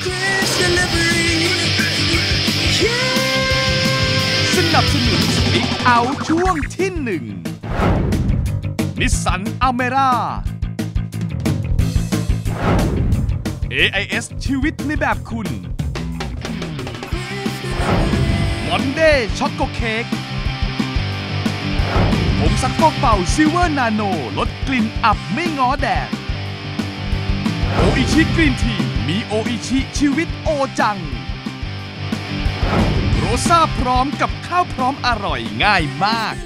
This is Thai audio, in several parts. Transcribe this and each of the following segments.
สนับสนุนบิ๊กเอาช่วงที่1นิสสันอเมร่า AIS ชีวิตในแบบคุณมอนเดย์ช็อกโกเค้กผงซักฟอกเป่าซิลเวอร์นาโนลดกลิ่นอับไม่ง้อแดดโออิชิกรีนทีมีโออิชิชีวิตโอจังโรซ่าพร้อมกับข้าวพร้อมอร่อยง่ายมาก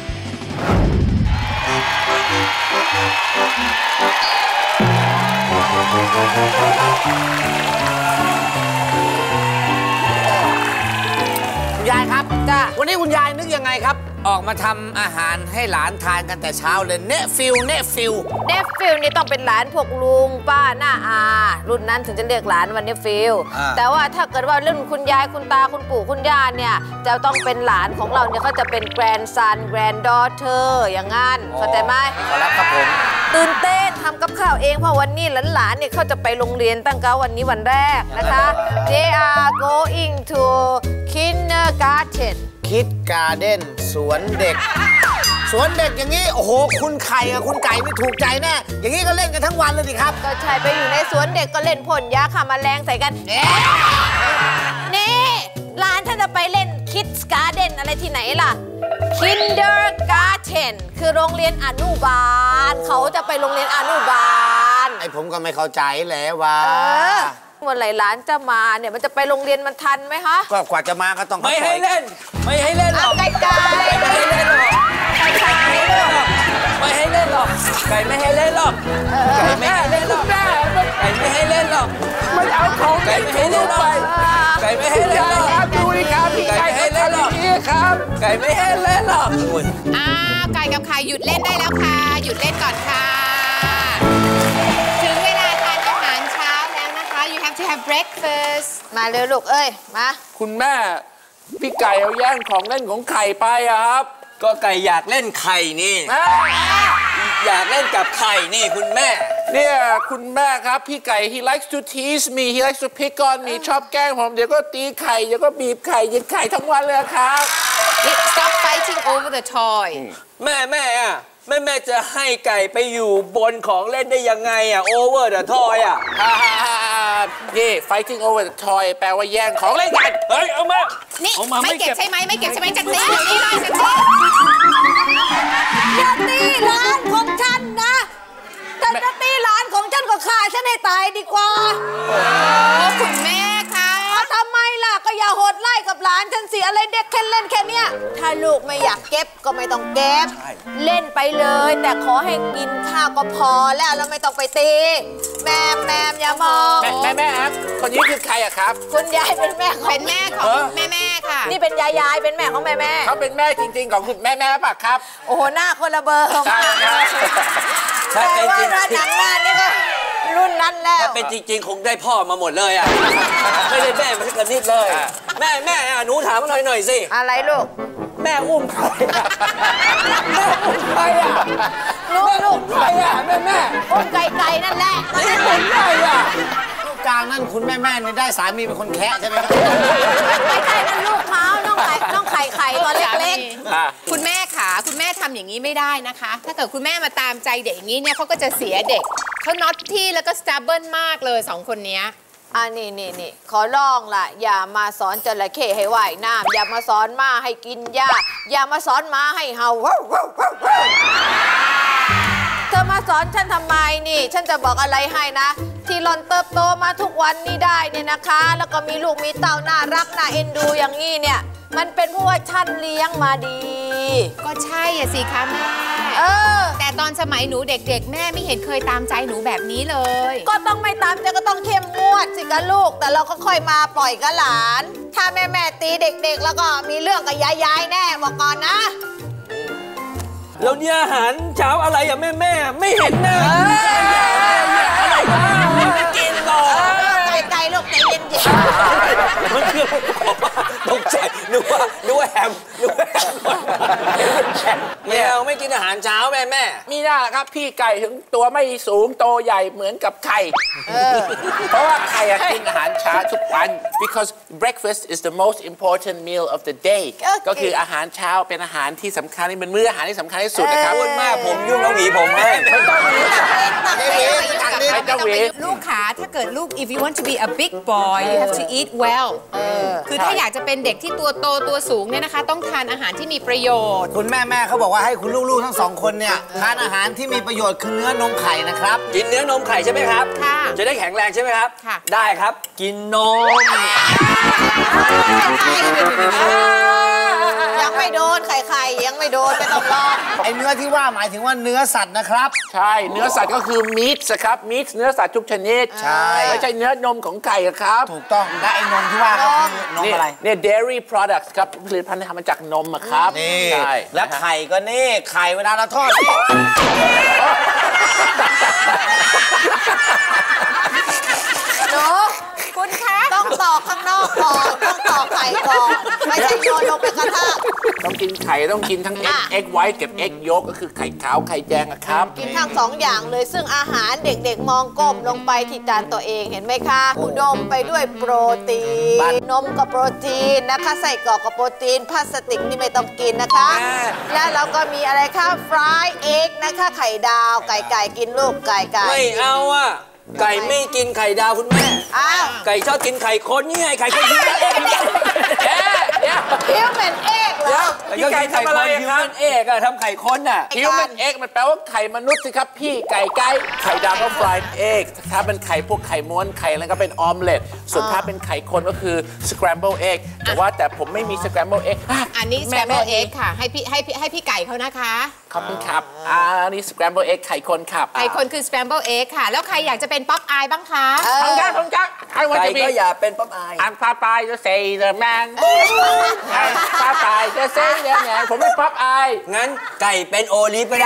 คุณยายครับจ้าวันนี้คุณยายนึกยังไงครับออกมาทำอาหารให้หลานทานกันแต่เช้าเลยเนฟิลนี่ต้องเป็นหลานพวกลุงป้าหน้าอารุ่นนั้นถึงจะเรียกหลานวันเนฟิลแต่ว่าถ้าเกิดว่ารุ่นคุณยายคุณตาคุณปู่คุณย่าเนี่ยจะต้องเป็นหลานของเราเนี่ยเขาจะเป็นแกรนด์ซันแกรนด์ดอเตอร์อย่างงั้นเข้าใจไหมครับผมตื่นเต้นทำกับข้าวเองเพราะวันนี้หลานๆเนี่ยเขาจะไปโรงเรียนตั้งแต่วันนี้วันแรกนะคะ They are going to kindergarten คิดการ์เด้นสวนเด็กอย่างนี้โอ้โหคุณไข่กับคุณไก่ไม่ถูกใจแน่อย่างนี้ก็เล่นกันทั้งวันเลยดิครับก็ใช่ไปอยู่ในสวนเด็กก็เล่นพ่นยาฆ่าแมลงใส่กันนี่ร้านถ้าจะไปเล่นคิดการ์เด้นอะไรที่ไหนล่ะ kindergarten คือโรงเรียนอนุบาลเขาจะไปโรงเรียนอนุบาลไอ้ผมก็ไม่เข้าใจแล้วว่าเมื่อไหร่หลานจะมาเนี่ยมันจะไปโรงเรียนมันทันไหมคะก็กว่าจะมาก็ต้องไม่ให้เล่นหรอกไก่ไม่ให้เล่นหรอกไม่ให้เล่นหรอกไก่ไม่ให้เล่นหรอกไก่ไม่ให้เล่นหรอกไก่ไม่ให้เล่นหรอกไม่เอาของไก่ไม่ให้เล่นไปไก่ไม่ให้เล่นหรอกดูดิครับพี่ไก่ไม่ให้เล่นหรอกครับไก่ไม่ให้เล่นหรอกไก่กับไข่หยุดเล่นได้แล้วค่ะหยุดเล่นก่อนค่ะถึงเวลาทานอาหารเช้าแล้วนะคะ you have to have breakfast มาเร็วลูกเอ้ยมาคุณแม่พี่ไก่เอาแย่งของเล่นของไข่ไปอะครับก็ไก่อยากเล่นไข่นี่อยากเล่นกับไข่นี่คุณแม่เนี่ยคุณแม่ครับพี่ไก่ he likes to tease me he likes to pick on me ชอบแกล้งผมเดี๋ยวก็ตีไข่เดี๋ยวก็บีบไข่ยิงไข่ทั้งวันเลยครับ stop fighting over the toy แม่จะให้ไก่ไปอยู่บนของเล่นได้ยังไงอ่ะ over the toy อ่ะนี่ fighting over the toy แปลว่าแย่งของเล่นกันเฮ้ยเอามานี่ไม่เก็บใช่ไหมจะตีเดี๋ยวนี้เลยจะตีอย่าตีหลานของฉันนะถ้าจะตีหลานของฉันก็ฆ่าฉันให้ตายดีกว่าคุณแม่คะทำไมล่ะก็อย่าโหดไล่กับหลานฉันสิอะไรเด็กแค่เล่นแค่เนี้ยถ้าลูกไม่อยากเก็บก็ไม่ต้องเก็บเล่นไปเลยแต่ขอให้กินข้าวก็พอแล้วไม่ต้องไปตีแม่อย่ามองแม่ครับคนนี้คือใครอะครับคุณยายเป็นแม่ของแม่ค่ะนี่เป็นยายเป็นแม่ของแม่เขาเป็นแม่จริงๆของคุณแม่ป่ะครับโอ้โหหน้าคนละเบอร์แต่ว่าหนังงานนี่ก็รุ่นนั้นแล้วถ้าเป็นจริงๆคงได้พ่อมาหมดเลยอ่ะไม่ได้แม่มาสักนิดเลยแม่หนูถามหน่อยสิอะไรลูกแม่อุ้มใครแม่อุ้มใครอ่ะลูกใครอ่ะแม่อุ้มไก่นั่นแหละไม่ใช่อ่ะลูกกลางนั่นคุณแม่นี่ได้สามีเป็นคนแคะใช่ไหมไม่ใช่นั่นลูกเขาน้องไข่ตอนเล็กๆคุณแม่ค่ะคุณแม่ทำอย่างนี้ไม่ได้นะคะถ้าเกิดคุณแม่มาตามใจเด็กอย่างนี้เนี่ยเขาก็จะเสียเด็กเขาน็อตที่แล้วก็สตาร์เบิลมากเลย2คนนี้นี่ขอร้องล่ะอย่ามาสอนจระเข้ให้ว่ายน้ำอย่ามาสอนม้าให้กินหญ้าอย่ามาสอนม้าให้เห่าเธอมาสอนฉันทำไมนี่ฉันจะบอกอะไรให้นะที่หล่อนเติบโตมาทุกวันนี้ได้เนี่ยนะคะแล้วก็มีลูกมีเต้าน่ารักน่าเอ็นดูอย่างนี้เนี่ยมันเป็นเพราะว่าฉันเลี้ยงมาดีก็ใช่อะสิคะแม่แต่ตอนสมัยหนูเด็กๆแม่ไม่เห็นเคยตามใจหนูแบบนี้เลยก็ต้องไม่ตามใจก็ต้องเข้มงวดสิคะลูกแต่เราก็ค่อยมาปล่อยกับหลานถ้าแม่ตีเด็กๆแล้วก็มีเรื่องกับยายแน่บอกก่อนนะแล้วเนี่ยอาหารเช้าอะไรอะแม่ไม่เห็นนะอะไรวะไม่กินหรอกไก่ลูกใจเย็นๆมันคือตกใจนึกว่าแฮมไม่กินอาหารเช้าแม่มีหน้าล่ะครับพี่ไก่ถึงตัวไม่สูงโตใหญ่เหมือนกับไข่เพราะว่าไข่กินอาหารเช้าทุกวัน because breakfast is the most important meal of the day ก็คืออาหารเช้าเป็นอาหารที่สำคัญนี่เป็นมื้ออาหารที่สำคัญที่สุดนะครับพูดมากผมยุ่งแล้วหวีผมให้ไม่ต้องหวีไม่ต้องหวีลูกขาถ้าเกิดลูก if you want to be a big boy you have to eat well คือถ้าอยากจะเป็นเด็กที่ตัวโตตัวสูงเนี่ยนะคะต้องทานอาหารที่มีประโยชน์คุณแม่เขาบอกว่าให้คุณลูกๆทั้งสองคนเนี่ยทานอาหารที่มีประโยชน์คือเนื้อนมไข่นะครับกินเนื้อนมไข่ใช่ไหมครับค่ะจะได้แข็งแรงใช่ไหมครับค่ะได้ครับ กินนมยังไม่โดนไข่ยังไม่โดนไม่ต้องรอไอเนื้อที่ว่าหมายถึงว่าเนื้อสัตว์นะครับใช่เนื้อสัตว์ก็คือ meat ครับ meat เนื้อสัตว์ทุกชนิดใช่ไม่ใช่เนื้อนมของไก่ครับถูกต้องและไอ้นมที่ว่าก็คือนมอะไรเนี่ย dairy products ครับผลิตภัณฑ์ที่ทำมาจากนมอะครับนี่ใช่และไข่ก็นี่ไข่เวลาเราทอดนี่หนูคุณคะต้องตอกข้างนอกก่อนต้องตอกไข่ก่อนไม่ใช่โยนลงไปกระทะต้องกินไข่ต้องกินทั้ง egg white กับ egg yolk ก็คือไข่ขาวไข่แดงอะครับกินทั้งสองอย่างเลยซึ่งอาหารเด็กๆมองก้มลงไปที่จานตัวเองเห็นไหมคะอุดมไปด้วยโปรตีนนมกับโปรตีนนะคะไส้กรอกกับโปรตีนพลาสติกนี่ไม่ต้องกินนะคะ และเราก็มีอะไรคะฟรายเอ็กนะคะไข่ดาวไก่กินลูกไก่ไม่เอาอ่ะ ไก่ไม่กินไข่ดาวคุณแม่อ้าวไก่ชอบกินไข่คนนี่ไงไข่คนที่เอ็กฮิวแมนเอ็กเหรอไก่ทำอะไรครับเอกอะทำไข่คนอะ human egg มันแปลว่าไข่มนุษย์สิครับพี่ไก่ไข่ดาวก็ fried egg ถ้าเป็นไข่พวกไข่ม้วนไข่แล้วก็เป็นออมเล็ตส่วนถ้าเป็นไข่คนก็คือ scramble egg แต่ผมไม่มี scramble egg อันนี้ scramble egg ค่ะให้พี่ไก่เขานะคะขอบคุณครับอันนี้ scramble egg ไข่คนครับไข่คนคือ scramble egg ค่ะ แล้วใครอยากจะเป็นป๊อปอายบ้างคะผมจักI want ไก่ to be ก็อย่าเป็นป๊อปอาย I'm Popeye to say the man I'm Popeye to say the man ผมไม่ป๊อปอายงั้นไก่เป็นโอลิฟก็ได้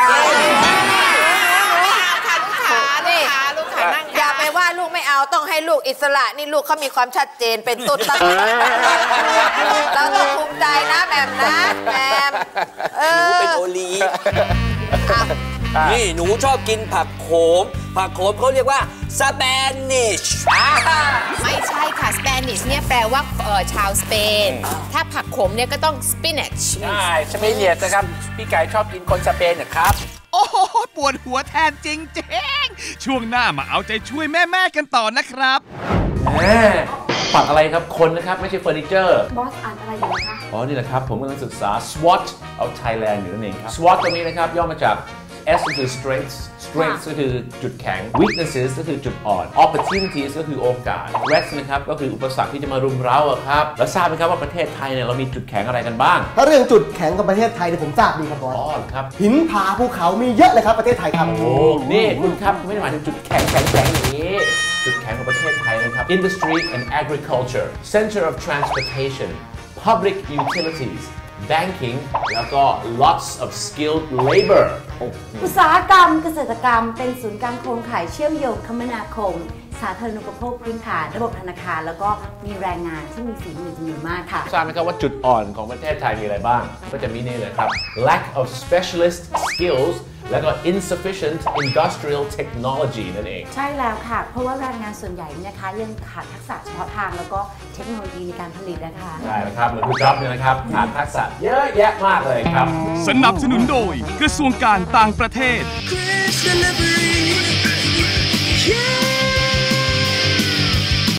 ลูกขานั่งอย่าไปว่าลูกไม่เอาต้องให้ลูกอิสระนี่ลูกเขามีความชัดเจนเป็นตุ๊ดตั้งเราต้องภูมิใจนะแหมมนะแหมมหนูเป็นโอลีฟนี่หนูชอบกินผักโขมเขาเรียกว่าสเปนิชไม่ใช่ค่ะ Spanish เนี่ยแปลว่าชาวสเปน ถ้าผักขมเนี่ยก็ต้อง spinach ใช่สเปนเนี่ยนะครับพี่ไก่ชอบกินคนสเปนนะครับโอ้โหปวดหัวแทนจริงๆช่วงหน้ามาเอาใจช่วยแม่ๆกันต่อนะครับฝักอะไรครับคนนะครับไม่ใช่เฟอร์นิเจอร์บอสอ่านอะไรอยู่นะคะอ๋อนี่แหละครับผมกำลังศึกษา SWOT of Thailand อยู่นั่นเองครับ SWOT ตรงนี้นะครับย่อมาจาก S ก็คือ strengths ก็คือจุดแข็ง weaknesses ก็คือจุดอ่อน opportunities ก็คือโอกาส threats นะครับก็คืออุปสรรคที่จะมารุมเร้าครับแล้วทราบไหมครับว่าประเทศไทยเนี่ยเรามีจุดแข็งอะไรกันบ้างถ้าเรื่องจุดแข็งกับประเทศไทยเนี่ยผมทราบดีครับบอสอ๋อครับหินผาภูเขามีเยอะเลยครับประเทศไทยครับโอ้นี่คุณครับไม่ได้หมายถึงจุดแข็งอย่างนี้ จุดแข็งของประเทศไทยนะครับ industry and agriculture center of transportation public utilities banking แล้วก็ lots of skilled labor อุตสาหกรรมเกษตรกรรมเป็นศูนย์กลางโครงข่ายเชื่อมโยงคมนาคม สาธารณูปโภคพื้นฐานระบบธนาคารแล้วก็มีแรงงานที่มีฝีมือจำนวนมากค่ะทราบไหมครับว่าจุดอ่อนของประเทศไทยมีอะไรบ้าง ก็จะมีนี่เลยครับ lack of specialist skills แล้วก็ insufficient industrial technology นั่นเองใช่แล้วค่ะ เพราะว่าแรงงานส่วนใหญ่เนี่ยนะคะยังขาดทักษะเฉพาะทางแล้วก็เทคโนโลยีในการผลิตนะคะใช่แล้วครับเหมือนคุณจ๊อบเนี่ยนะครับขาดทักษะเยอะแยะมากเลยครับสนับสนุนโดยกระทรวงการต่างประเทศ Chris Delivery. Yeah.